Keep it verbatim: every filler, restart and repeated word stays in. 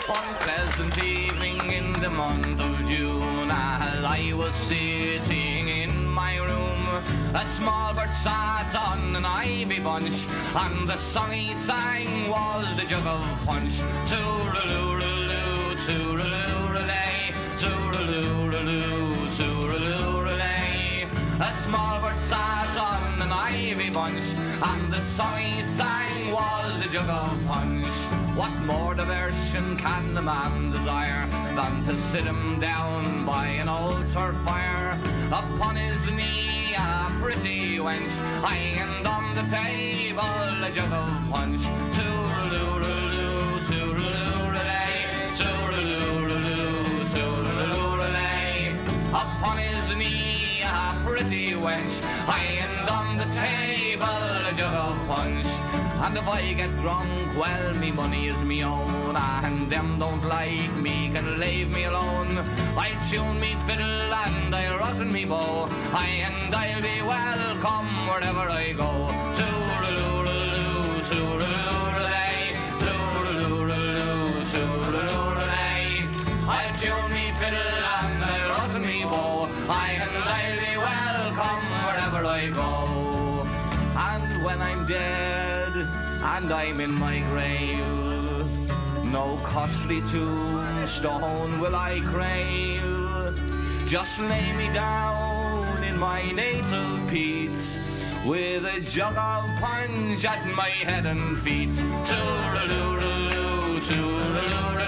One pleasant evening in the month of June, as I was sitting in my room, a small bird sat on an ivy bunch, and the song he sang was the Jug of Punch. Tooraloo-raloo, tooraloo-ralay, tooraloo-raloo, tooraloo-ralay. A small bird sat on an ivy bunch, and the song he sang was the Jug of Punch. What more diversion can a man desire than to sit him down by an old turf fire? Upon his knee a pretty wench, hanging on the table a jug of punch. Tooraloo-raloo, tooraloo-ralay, tooraloo-raloo, tooraloo-ralay. Upon his knee a pretty wench, hanging on the table a jug of punch. And if I get drunk, well, me money is me own, and them don't like me can leave me alone. I tune me fiddle and I rosin me bow, I and I'll be welcome wherever I go. Tooraloo-raloo, tooraloo-ralay, tooraloo-raloo, tooraloo-ralay. I tune me fiddle and I rosin me bow, I and I'll be welcome wherever I go. And when I'm dead and I'm in my grave, no costly tombstone will I crave. Just lay me down in my native peat, with a jug of punch at my head and feet. Tooraloo-raloo, tooraloo-raloo.